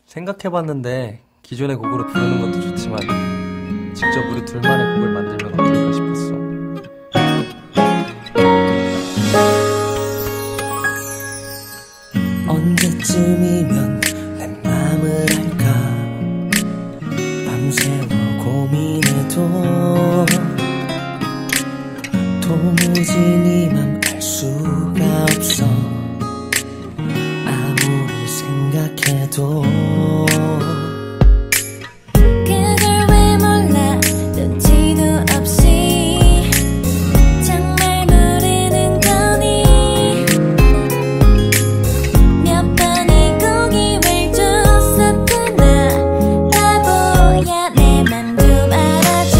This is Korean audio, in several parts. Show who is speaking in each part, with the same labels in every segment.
Speaker 1: 생각해봤는데 기존의 곡으로 부르는 것도 좋지만 직접 우리 둘만의 곡을 만들면 어떨까 싶었어.
Speaker 2: 언제쯤이면 내 맘을 알까 밤새워 고민해도 도무지 네 맘 알 수가 없어. 아무리 생각해도
Speaker 3: 그걸 왜 몰라 눈치도 없이 정말 모르는 거니. 몇 번의 고기를 줬었구나. 바보야 내 맘도 알아줘.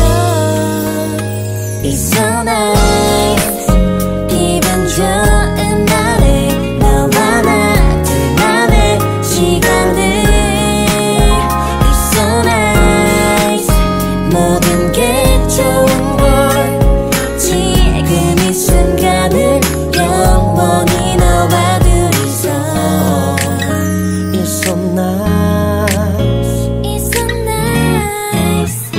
Speaker 3: It's so nice 기분 좋은 날에 너와 나 둘만의 시간들. It's so nice 모든 게 좋은 걸. 지금 이 순간을 영원히 너와 둘이서.
Speaker 2: It's so nice.
Speaker 3: It's so nice.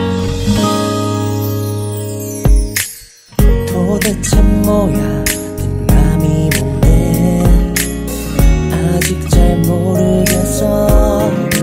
Speaker 2: 도대체 뭐야 네 맘이 뭔데 아직 잘 모르겠어.